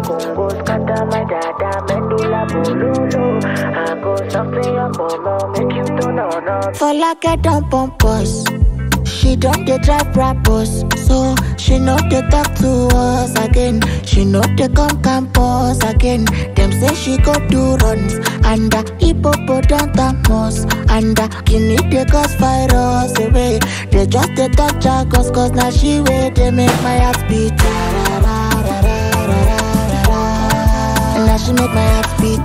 Congo, scatter my dada, medulla bololo. I go soften your mama, make you turn on. For like a dumb pompous. She don't dey drive rappers, so she know they talk to us again. She know they come campus again. Them say she go do runs, and the hippopotamus, and the guinea they cause virus away. They just they talk jargons, cause now she way they make my heart beat. And now she make my heart beat.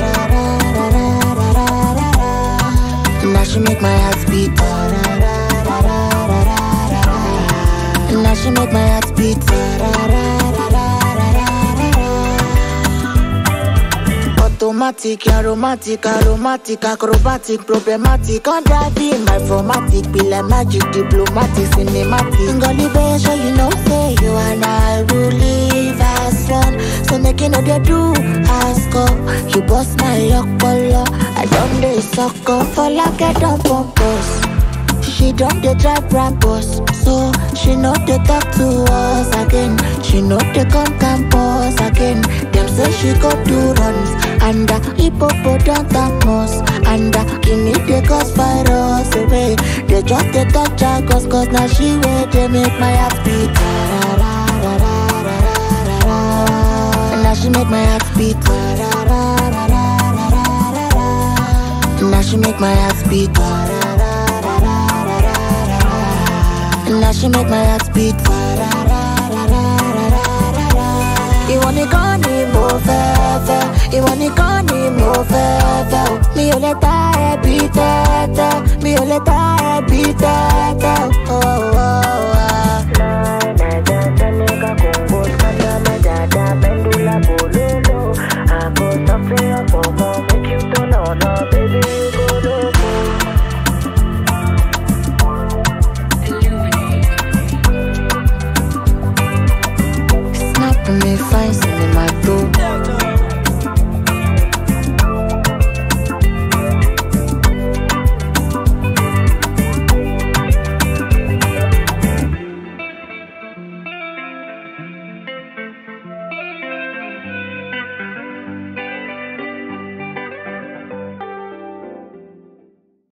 And now she make my heart beat. Now she make my heart beat. Automatic, aromatic, acrobatic, problematic. On driving my formatic, be like magic, diplomatic, cinematic. Ngolibe, show you know say you and I will live as one. So make you know they do ask up. You bust my yokolo, I don't dey suck up. For like a dumb pompous. She don't dey drive rappers, so she know they talk to us again. She know they come campus again. Them say she go do runs, and the hippopotamus, and the guinea they cause virus away. They just they talk jargons, cause now she way they make my heart beat. And now she make my heart beat. And now she make my heart beat. Now she make my heart beat. You want me gone, move fefe. You want me gone, move fefe. Mi o le ta e beat. Mi o le ta e beat.